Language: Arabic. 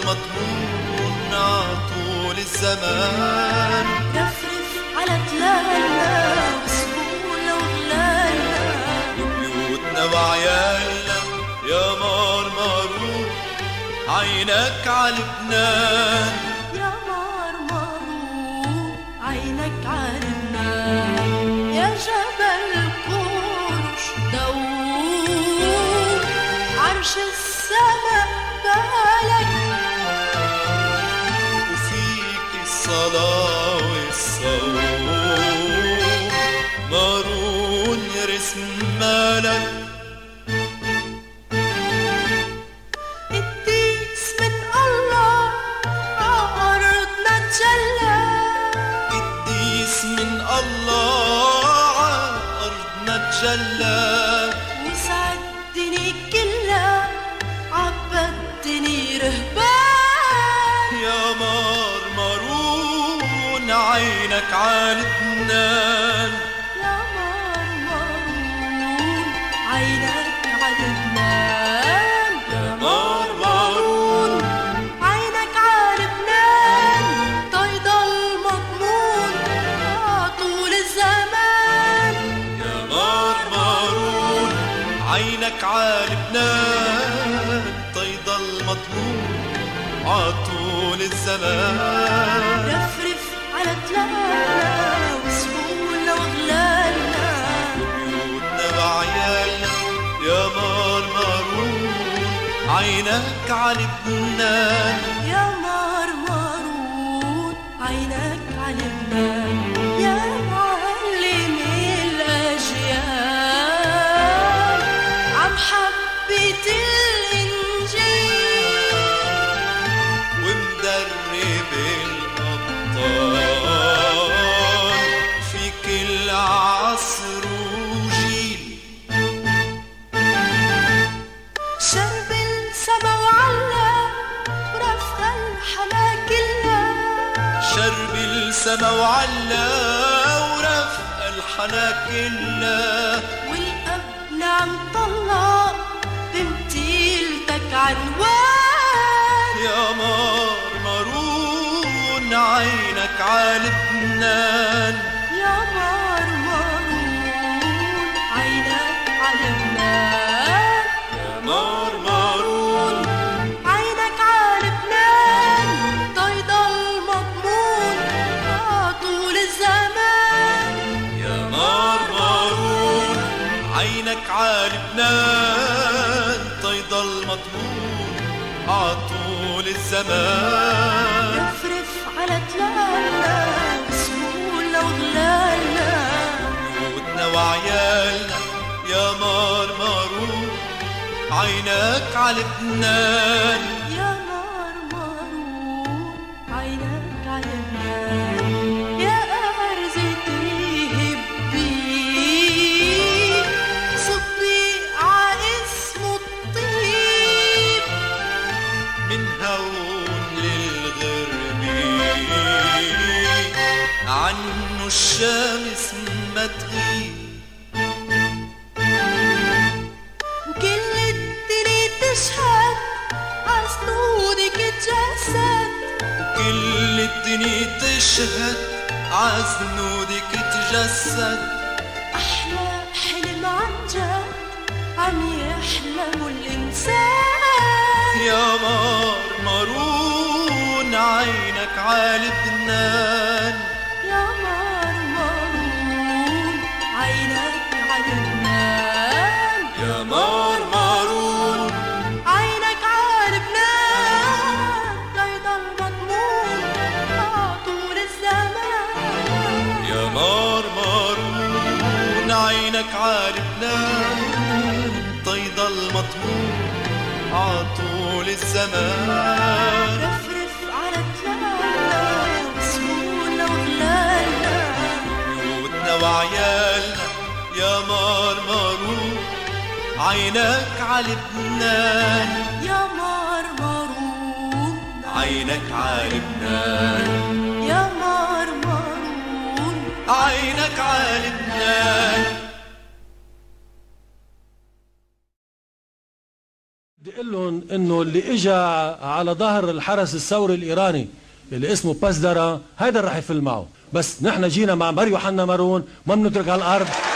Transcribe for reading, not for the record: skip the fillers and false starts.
المضمون عطول الزمان. رفرف على تلالنا وسهولة وغلالنا وبيوتنا وعيالنا يا مرمرون عينك على لبنان. يا مرمرون عينك على لبنان. يا جبل قرش دوب عرش السما بالك وفيك الصلاة والصوم مارون رسم مالك. قديس من الله عأرضنا تجلى. قديس من الله عأرضنا تجلى. وسعدني كلها عبدتني رهبان. يا مرمرون عينك على لبنان. يا مرمرون عينك على لبنان. يا مرمرون عينك على لبنان. طيدا المضمون طول الزمان. يا مرمرون عينك على لبنان. طيد المطلوب عطول الزمان. رفرف على تلالنا وسهولة وغلالنا وبيوتنا وعيالنا يا مرمرون عينك على لبنان. يا مرمرون عينك على لبنان. يا معلم الأجيال عم حبيت الإنجيل ومدرب الأبطال في كل عصر وجيل. شرب السما وعلى ورفق الحلا كلها. شرب السما وعلا ورفق الحنا كله. والأب نعم طلع بمثيلتك عنوان. يا مرمرون عينك على لبنان. يا مرمرون عينك على لبنان. يا مرمرون عينك على لبنان. طيدا المضمون طول الزمان. يا مرمرون عينك على لبنان. طيد المطلوب عطول الزمان. رفرف على تلالنا وسهولة وغلالنا بيوتنا وعيالنا يا مرمرون عينك على لبنان. يا مرمرون عينك على لبنان. يا أرزتي هبي صبي ع اسمه الطيب. من هون للغربي عنه الشمس ما تغيب. وكل الدنيا تشهد عسنودك تجسد. كل الدنيا تشهد عزنودك تجسد. أحلى حلم عن جد عم يحلموا الإنسان. يا مرمرون عينك على لبنان. يا مرمرون عينك على لبنان. يا مرمرون عينك على لبنان. طيدا المضمون طول الزمان. يا مرمرون عينك على لبنان. طيد المطمون عطول الزمان. رفرف على تلالنا وسهولة وغلالنا بيوتنا وعيالنا يا مرمرون عينك على لبنان. يا مرمرون عينك على لبنان. يا مرمرون عينك على لبنان. بدي اقول لهم انه اللي اجى على ظهر الحرس الثوري الايراني اللي اسمه باسدارا هيدا اللي رح يفل معه، بس نحن جينا مع مار يوحنا مارون، ما بنترك هالارض.